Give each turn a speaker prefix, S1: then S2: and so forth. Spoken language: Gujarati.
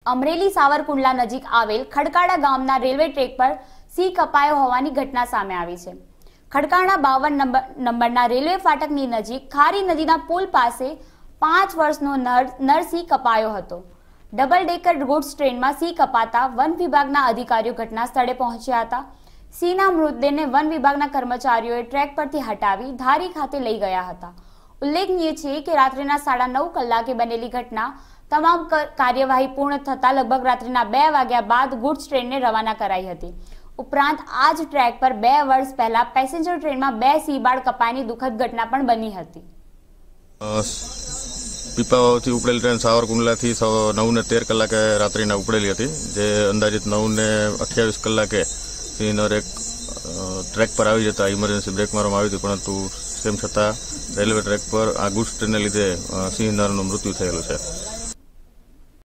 S1: અમરેલી સાવરકુંડલા નજીક આવેલ ખડકાળા ગામના રેલવે ટ્રેક પર સિંહ કપાયો હોવાની ઘટના સામે આવી છે। ખડકાળા 52 નંબરના રેલવે ફાટકની નજીક ખારી નદીના પુલ પાસે 5 વર્ષનો નર સિંહ કપાયો હતો। ડબલ ડેકર ગુડ્સ ટ્રેનમાં સિંહ કપાતા વન વિભાગના અધિકારીઓ ઘટના સ્થળે પહોંચ્યા હતા। સિંહના મૃતદેહને વન વિભાગના કર્મચારીઓએ ટ્રેક પરથી હટાવી ધારી ખાતે લઈ ગયા હતા। ઉલ્લેખનીય છે કે રાત્રિના 9:30 કલાકે બનેલી ઘટના તમામ કાર્યવાહી પૂર્ણ થતા લગભગ રાત્રિના 2 વાગ્યા બાદ ગુડ્સ ટ્રેનને રવાના કરાઈ હતી। ઉપરાંત આ જ ટ્રેક પર 2 વર્ષ પહેલા પેસેન્જર ટ્રેનમાં 2 સિંહબાળ કપાયાની દુઃખદ ઘટના પણ બની હતી।
S2: પીપાવાવથી ઉપડેલી ટ્રેન સાવરકુંડલાથી 9:13 કલાકે રાત્રિના ઉપડેલી હતી, જે અંદાજિત 9:28 કલાકે સિંહનર એક ટ્રેક પર આવી જતા ઇમરજન્સી બ્રેક મારવામાં આવી હતી, પરંતુ તેમ છતાં રેલવે ટ્રેક પર આ ગુડ્સ ટ્રેનને લીધે સિંહનરનું મૃત્યુ થયેલું છે।